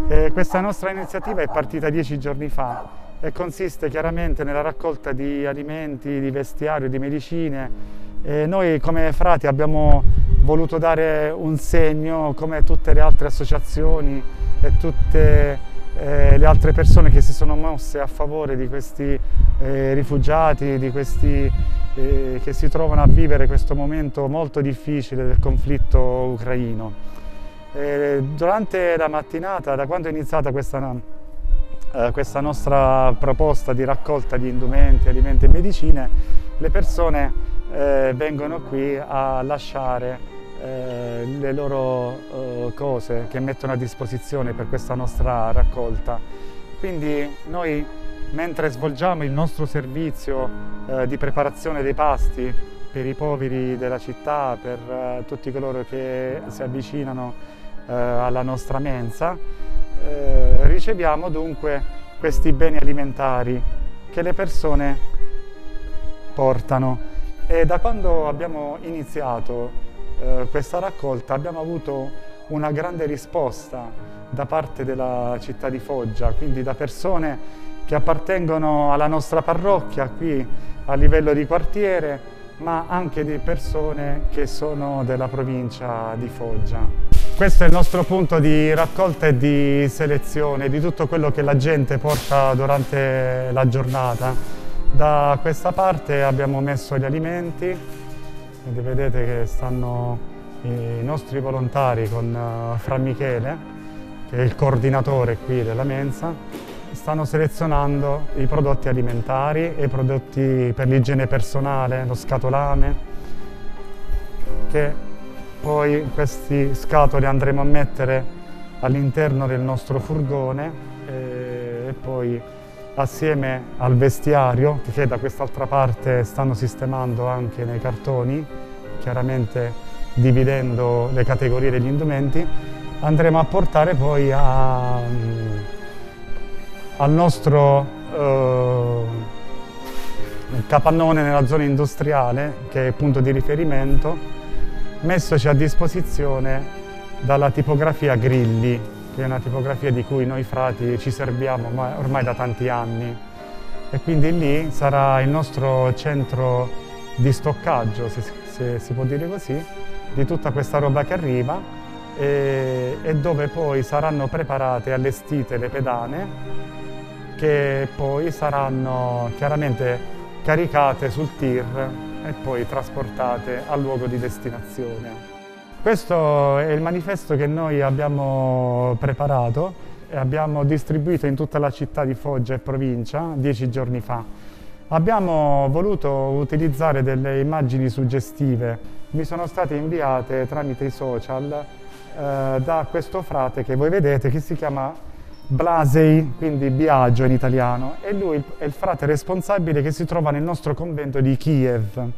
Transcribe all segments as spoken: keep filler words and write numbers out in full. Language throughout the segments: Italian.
E questa nostra iniziativa è partita dieci giorni fa e consiste chiaramente nella raccolta di alimenti, di vestiario, di medicine. E noi come frati abbiamo voluto dare un segno, come tutte le altre associazioni e tutte eh, le altre persone che si sono mosse a favore di questi eh, rifugiati, di questi eh, che si trovano a vivere questo momento molto difficile del conflitto ucraino. Eh, durante la mattinata, da quando è iniziata questa, eh, questa nostra proposta di raccolta di indumenti, alimenti e medicine, le persone eh, vengono qui a lasciare eh, le loro eh, cose che mettono a disposizione per questa nostra raccolta. Quindi noi, mentre svolgiamo il nostro servizio eh, di preparazione dei pasti per i poveri della città, per eh, tutti coloro che si avvicinano alla nostra mensa, eh, riceviamo dunque questi beni alimentari che le persone portano, e da quando abbiamo iniziato eh, questa raccolta abbiamo avuto una grande risposta da parte della città di Foggia, quindi da persone che appartengono alla nostra parrocchia qui a livello di quartiere, ma anche di persone che sono della provincia di Foggia. Questo è il nostro punto di raccolta e di selezione di tutto quello che la gente porta durante la giornata. Da questa parte abbiamo messo gli alimenti, vedete che stanno i nostri volontari con Fra Michele, che è il coordinatore qui della mensa, stanno selezionando i prodotti alimentari e i prodotti per l'igiene personale, lo scatolame, che poi questi scatoli andremo a mettere all'interno del nostro furgone e, e poi assieme al vestiario, che da quest'altra parte stanno sistemando anche nei cartoni, chiaramente dividendo le categorie degli indumenti, andremo a portare poi a, al nostro eh, capannone nella zona industriale, che è punto di riferimento, messoci a disposizione dalla tipografia Grilli, che è una tipografia di cui noi frati ci serviamo ormai da tanti anni, e quindi lì sarà il nostro centro di stoccaggio, se, se si può dire così, di tutta questa roba che arriva, e, e dove poi saranno preparate e allestite le pedane, che poi saranno chiaramente caricate sul tir e poi trasportate al luogo di destinazione. Questo è il manifesto che noi abbiamo preparato e abbiamo distribuito in tutta la città di Foggia e provincia dieci giorni fa. Abbiamo voluto utilizzare delle immagini suggestive, mi sono state inviate tramite i social eh, da questo frate che voi vedete, che si chiama Blasei, quindi Biagio in italiano, e lui è il frate responsabile che si trova nel nostro convento di Kiev.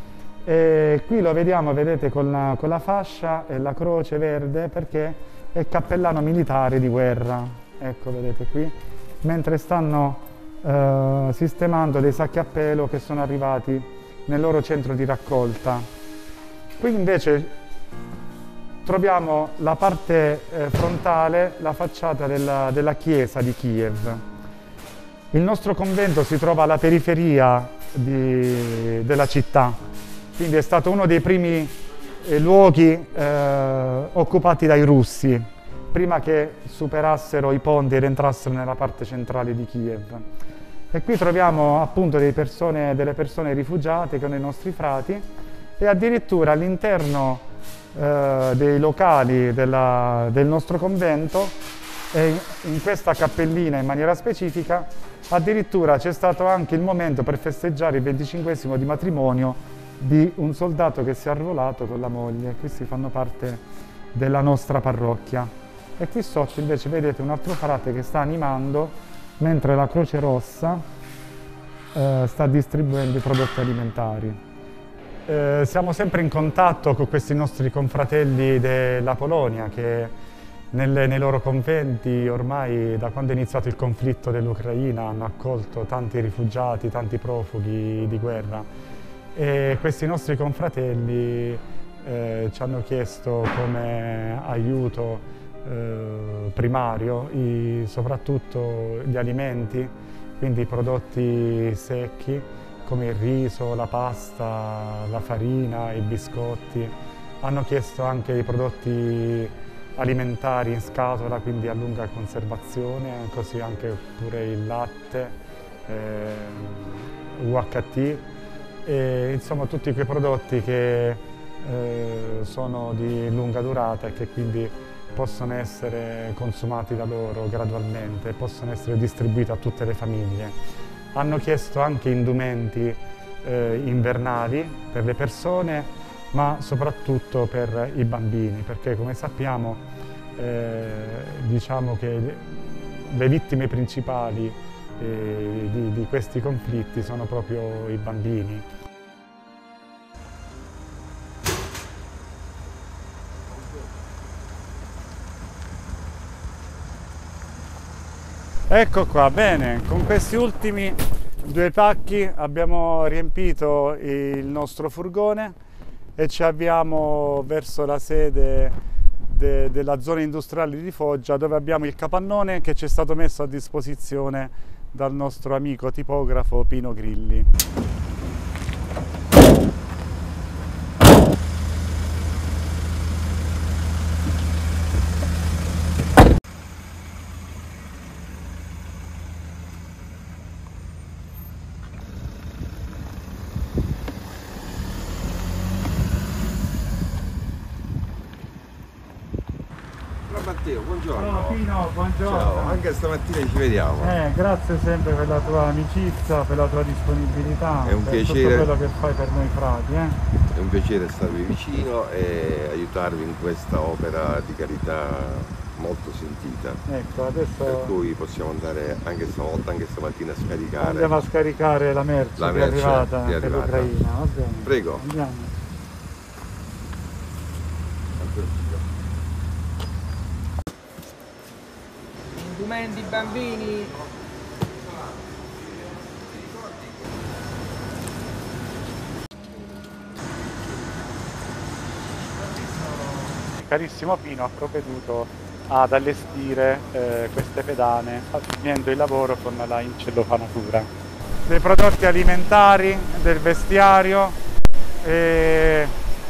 E qui lo vediamo, vedete, con la, con la fascia e la croce verde, perché è cappellano militare di guerra. Ecco, vedete qui, mentre stanno eh, sistemando dei sacchi a pelo che sono arrivati nel loro centro di raccolta. Qui invece troviamo la parte eh, frontale, la facciata della, della chiesa di Kiev. Il nostro convento si trova alla periferia di, della città, quindi è stato uno dei primi eh, luoghi eh, occupati dai russi, prima che superassero i ponti ed entrassero nella parte centrale di Kiev. E qui troviamo appunto dei persone, delle persone rifugiate con i nostri frati, e addirittura all'interno Eh, dei locali della, del nostro convento, e in questa cappellina in maniera specifica addirittura c'è stato anche il momento per festeggiare il venticinquesimo di matrimonio di un soldato che si è arruolato con la moglie. Questi fanno parte della nostra parrocchia. E qui sotto invece vedete un altro frate che sta animando, mentre la Croce Rossa eh, sta distribuendo i prodotti alimentari. Eh, siamo sempre in contatto con questi nostri confratelli della Polonia, che nelle, nei loro conventi ormai da quando è iniziato il conflitto dell'Ucraina hanno accolto tanti rifugiati, tanti profughi di guerra, e questi nostri confratelli eh, ci hanno chiesto come aiuto eh, primario, i, soprattutto gli alimenti, quindi i prodotti secchi come il riso, la pasta, la farina, i biscotti. Hanno chiesto anche i prodotti alimentari in scatola, quindi a lunga conservazione, così anche pure il latte, eh, U H T, e insomma tutti quei prodotti che eh, sono di lunga durata e che quindi possono essere consumati da loro gradualmente, possono essere distribuiti a tutte le famiglie. Hanno chiesto anche indumenti eh, invernali per le persone, ma soprattutto per i bambini, perché come sappiamo eh, diciamo che le vittime principali eh, di, di questi conflitti sono proprio i bambini. Ecco qua, bene, con questi ultimi due pacchi abbiamo riempito il nostro furgone e ci avviamo verso la sede de, della zona industriale di Foggia, dove abbiamo il capannone che ci è stato messo a disposizione dal nostro amico tipografo Pino Grilli. Matteo, buongiorno. Ciao Pino, buongiorno. Ciao, anche stamattina ci vediamo. Eh, grazie sempre per la tua amicizia, per la tua disponibilità, È un per piacere. tutto quello che fai per noi frati. Eh? È un piacere starvi vicino e aiutarvi in questa opera di carità molto sentita. Ecco, adesso Per cui possiamo andare anche stavolta, anche stamattina a scaricare. andiamo a scaricare la merce, La che è merce arrivata che è per arrivata. l'Ucraina. Va bene. Prego. Andiamo. Indumenti bambini. Carissimo Pino ha provveduto ad allestire eh, queste pedane, finendo il lavoro con la incellofanatura. Dei prodotti alimentari, del vestiario, eh,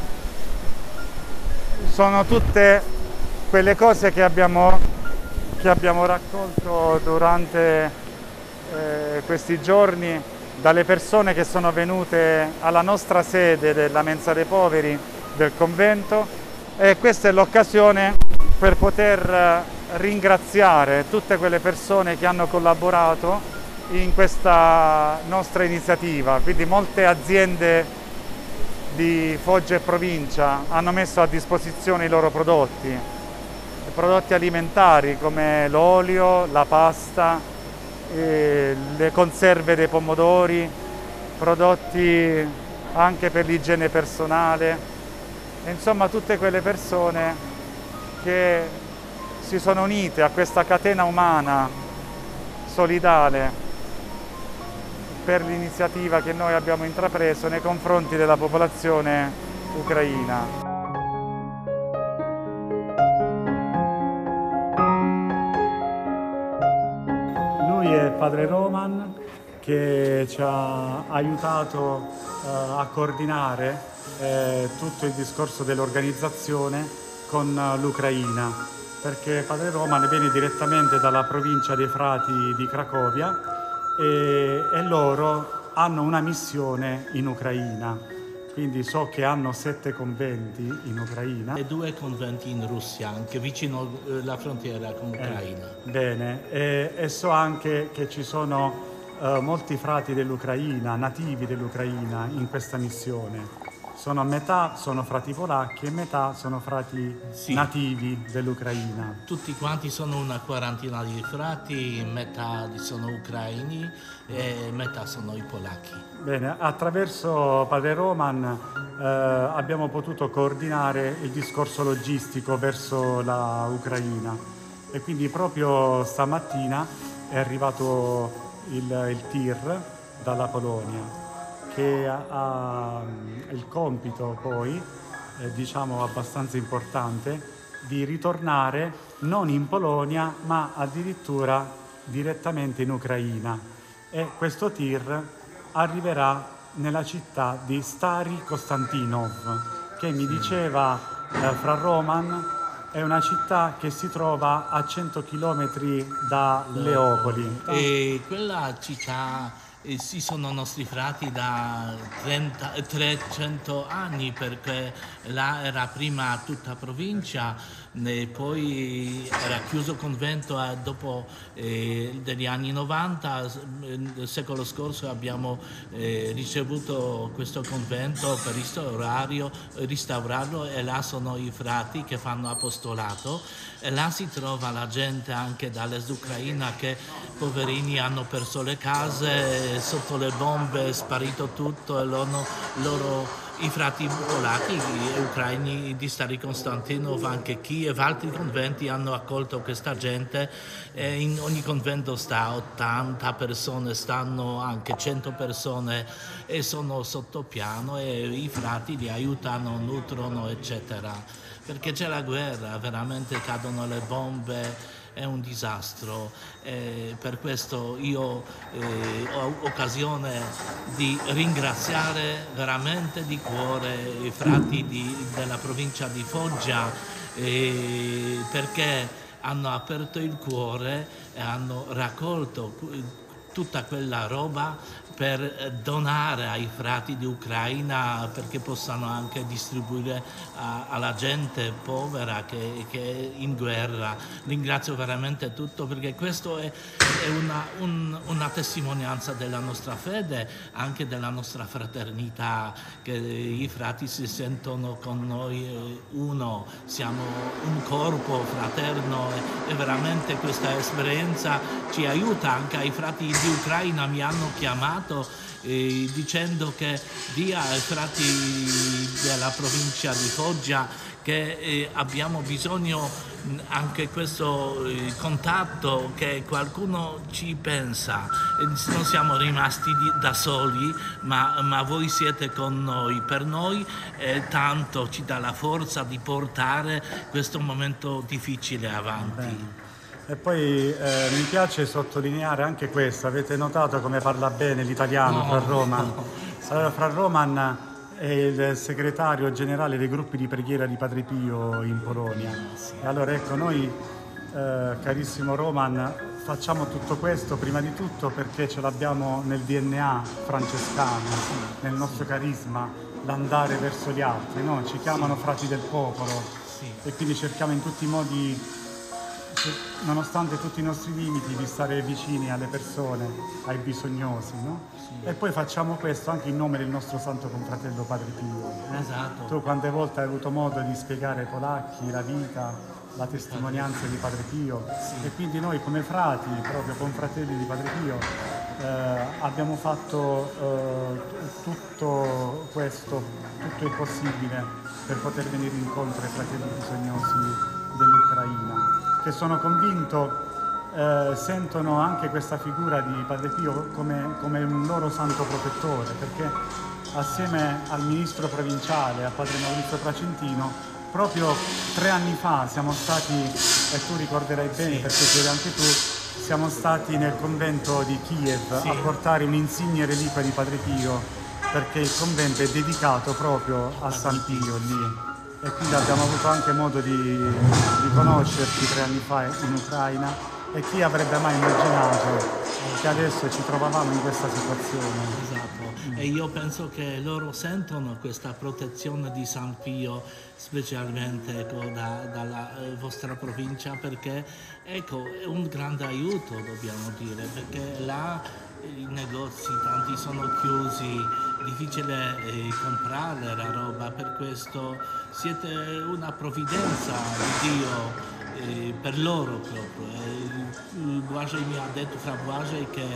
sono tutte quelle cose che abbiamo, che abbiamo raccolto durante eh, questi giorni dalle persone che sono venute alla nostra sede della Mensa dei Poveri del convento, e questa è l'occasione per poter ringraziare tutte quelle persone che hanno collaborato in questa nostra iniziativa. Quindi molte aziende di Foggia e provincia hanno messo a disposizione i loro prodotti, prodotti alimentari come l'olio, la pasta, eh, le conserve dei pomodori, prodotti anche per l'igiene personale. Insomma, tutte quelle persone che si sono unite a questa catena umana solidale per l'iniziativa che noi abbiamo intrapreso nei confronti della popolazione ucraina. Lui è Padre Roman, che ci ha aiutato eh, a coordinare eh, tutto il discorso dell'organizzazione con l'Ucraina, perché Padre Roman viene direttamente dalla provincia dei Frati di Cracovia e, e loro hanno una missione in Ucraina. Quindi so che hanno sette conventi in Ucraina. E due conventi in Russia, anche vicino alla frontiera con l'Ucraina. Eh, bene, e, e so anche che ci sono eh, molti frati dell'Ucraina, nativi dell'Ucraina, in questa missione. Sono a metà sono frati polacchi e metà sono frati Sì. nativi dell'Ucraina. Tutti quanti sono una quarantina di frati, metà sono ucraini e metà sono i polacchi. Bene, attraverso Padre Roman eh, abbiamo potuto coordinare il discorso logistico verso la Ucraina e quindi proprio stamattina è arrivato il, il tir dalla Polonia, che ha il compito poi, eh, diciamo abbastanza importante, di ritornare non in Polonia ma addirittura direttamente in Ucraina, e questo tir arriverà nella città di Stary Konstantinov, che mi diceva eh, fra Roman è una città che si trova a cento chilometri da Leopoli. E quella città eh, sì, sono nostri frati da trenta, trecento anni, perché là era prima tutta provincia, e poi era chiuso il convento e dopo eh, degli anni novanta del secolo scorso abbiamo eh, ricevuto questo convento per restaurarlo, restaurarlo e là sono i frati che fanno apostolato, e là si trova la gente anche dall'est Ucraina che poverini hanno perso le case, sotto le bombe è sparito tutto, e loro, loro i frati polacchi e ucraini di Stary Konstantinov, anche Kiev, altri conventi hanno accolto questa gente, e in ogni convento sta ottanta persone, stanno anche cento persone e sono sotto piano, e i frati li aiutano, nutrono eccetera, perché c'è la guerra, veramente cadono le bombe, è un disastro. Eh, per questo io eh, ho occasione di ringraziare veramente di cuore i frati di, della provincia di Foggia, eh, perché hanno aperto il cuore e hanno raccolto tutta quella roba per donare ai frati di Ucraina, perché possano anche distribuire a, alla gente povera che, che è in guerra. Ringrazio veramente tutto, perché questo è, è una, un, una testimonianza della nostra fede, anche della nostra fraternità, che i frati si sentono con noi uno, siamo un corpo fraterno, e, e veramente questa esperienza ci aiuta. Anche ai frati di Ucraina mi hanno chiamato Eh, dicendo che dia ai frati della provincia di Foggia che eh, abbiamo bisogno mh, anche questo eh, contatto, che qualcuno ci pensa, e non siamo rimasti di, da soli, ma, ma voi siete con noi, per noi eh, tanto ci dà la forza di portare questo momento difficile avanti. Bene. E poi eh, mi piace sottolineare anche questo, avete notato come parla bene l'italiano No, Fra Roman? no. Allora, Fra Roman è il segretario generale dei gruppi di preghiera di Padre Pio in Polonia. E allora ecco, noi, eh, carissimo Roman, facciamo tutto questo prima di tutto perché ce l'abbiamo nel D N A francescano, nel nostro carisma, l'andare verso gli altri, no? Ci chiamano frati del popolo, e quindi cerchiamo in tutti i modi, nonostante tutti i nostri limiti, di stare vicini alle persone, ai bisognosi, no? Sì. E poi facciamo questo anche in nome del nostro santo confratello Padre Pio. Esatto. Tu quante volte hai avuto modo di spiegare ai polacchi la vita, la testimonianza di Padre Pio, sì. E quindi noi come frati, proprio confratelli di Padre Pio, eh, abbiamo fatto eh, tutto questo, tutto il possibile per poter venire incontro ai fratelli bisognosi dell'Ucraina, che sono convinto eh, sentono anche questa figura di Padre Pio come, come un loro santo protettore, perché assieme al ministro provinciale, a Padre Maurizio Placentino, proprio tre anni fa siamo stati, e tu ricorderai bene, sì, perché c'eri anche tu, siamo stati nel convento di Kiev, sì, a portare un'insigne reliquia di Padre Pio, perché il convento è dedicato proprio a San Pio lì. E quindi abbiamo avuto anche modo di, di conoscerci tre anni fa in Ucraina, e chi avrebbe mai immaginato che adesso ci trovavamo in questa situazione. Esatto, mm. E io penso che loro sentono questa protezione di San Pio, specialmente ecco, da, dalla eh, vostra provincia, perché ecco, è un grande aiuto, dobbiamo dire, perché là i negozi tanti sono chiusi, difficile eh, comprare la roba, per questo siete una provvidenza di Dio eh, per loro proprio. Eh, Błażej mi ha detto, Fra Błażej, che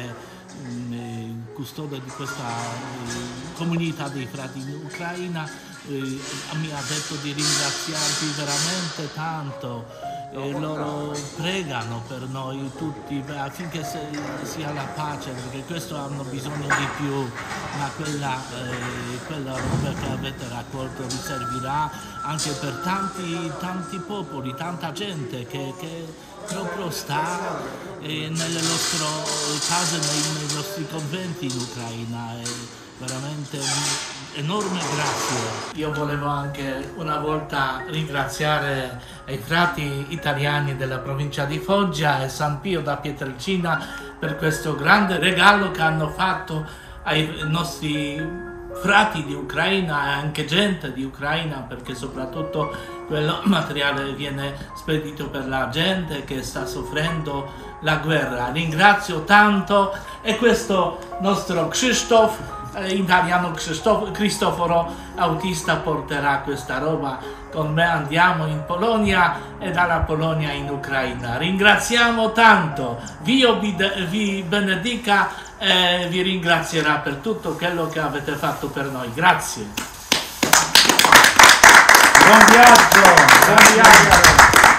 eh, custode di questa eh, comunità dei frati in Ucraina, eh, mi ha detto di ringraziarvi veramente tanto. e loro pregano per noi tutti affinché sia la pace, perché questo hanno bisogno di più, ma quella, eh, quella roba che avete raccolto vi servirà anche per tanti, tanti popoli, tanta gente che, che proprio sta eh, nelle nostre case, nei, nei nostri conventi in Ucraina. E veramente un enorme grazie. Io volevo anche una volta ringraziare i frati italiani della provincia di Foggia e San Pio da Pietrelcina per questo grande regalo che hanno fatto ai nostri frati di Ucraina e anche gente di Ucraina, perché soprattutto quello materiale viene spedito per la gente che sta soffrendo la guerra. Ringrazio tanto, e questo nostro Krzysztof, in italiano Cristoforo, autista, porterà questa roba con me. Andiamo in Polonia e dalla Polonia in Ucraina. Ringraziamo tanto, Dio vi benedica e vi ringrazierà per tutto quello che avete fatto per noi. Grazie. Buon viaggio, buon viaggio.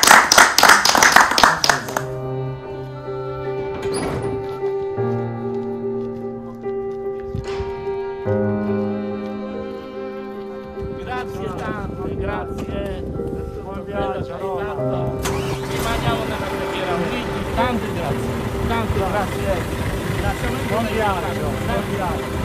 Grazie tante, grazie. Buon viaggio, Roma. Rimaniamo nella preghiera uniti. Tante grazie. Tante grazie. Buon viaggio, buon viaggio.